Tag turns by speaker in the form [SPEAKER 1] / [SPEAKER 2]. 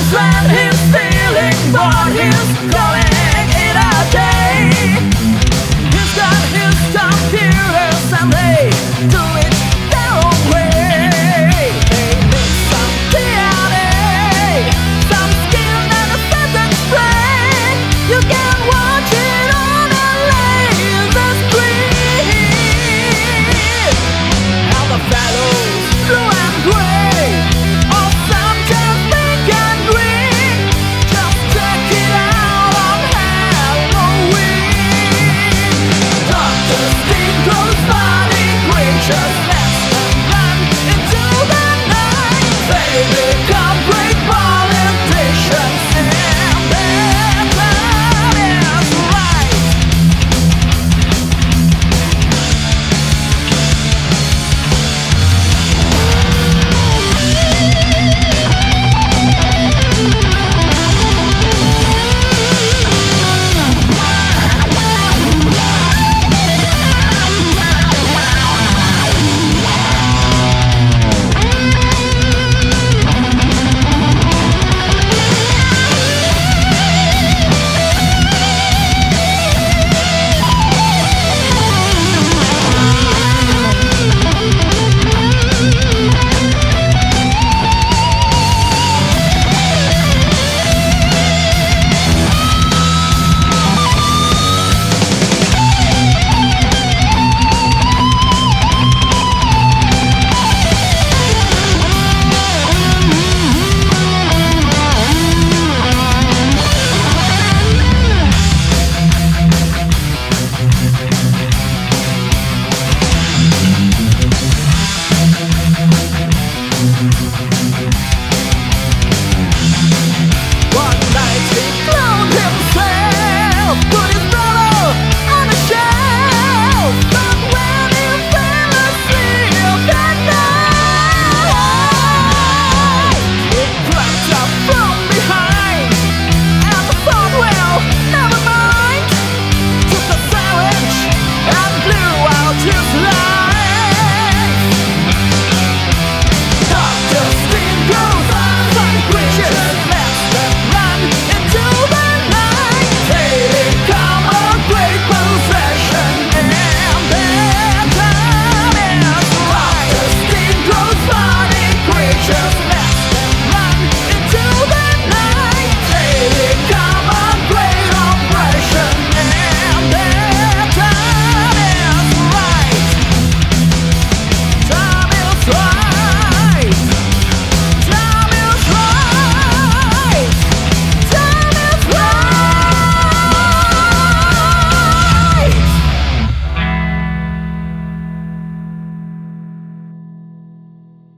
[SPEAKER 1] and he's stealing, but he's calling it a day. He's got his computers and they do it their own way. They mix some DNA, some skill and a certain spray. You can watch it on a laser screen. How the fellows blue and gray, or some just pink and green. Just check it out on Halloween. Dr. Stein grows body creatures, lets them run into the night. They become great politicians and their time is right. One night he cloned himself, put his brother on a shelf. But when he fell asleep that night, he crept up from behind and thought, well, never mind. Took a sandwich and blew out his life. Dr. Stein grows funny creatures, lets them run into the night. They become a great possession and their time is right. Dr. Stein grows funny creatures,